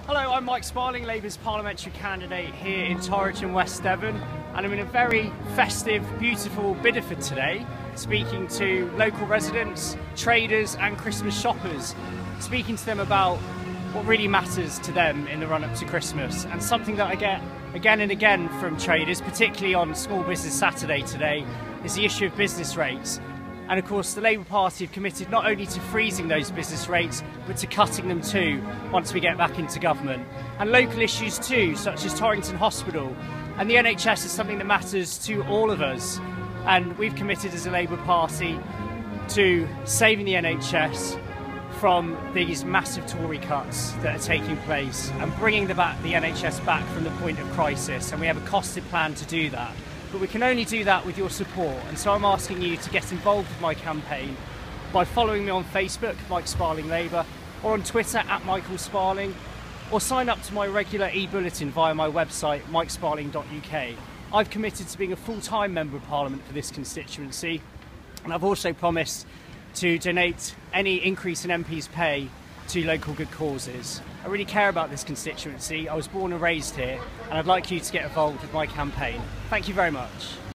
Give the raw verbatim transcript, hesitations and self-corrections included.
Hello, I'm Mike Sparling, Labour's parliamentary candidate here in Torwich in West Devon, and I'm in a very festive, beautiful Bideford today, speaking to local residents, traders and Christmas shoppers, speaking to them about what really matters to them in the run-up to Christmas. And something that I get again and again from traders, particularly on Small Business Saturday today, is the issue of business rates. And of course the Labour Party have committed not only to freezing those business rates, but to cutting them too once we get back into government. And local issues too, such as Torrington Hospital. And the N H S is something that matters to all of us. And we've committed as a Labour Party to saving the N H S from these massive Tory cuts that are taking place and bringing the, back, the N H S back from the point of crisis. And we have a costed plan to do that. But we can only do that with your support, and so I'm asking you to get involved with my campaign by following me on Facebook, Mike Sparling Labour, or on Twitter at Michael Sparling, or sign up to my regular e-bulletin via my website mike sparling dot U K. I've committed to being a full-time Member of Parliament for this constituency, and I've also promised to donate any increase in M P's pay to local good causes. I really care about this constituency. I was born and raised here, and I'd like you to get involved with my campaign. Thank you very much.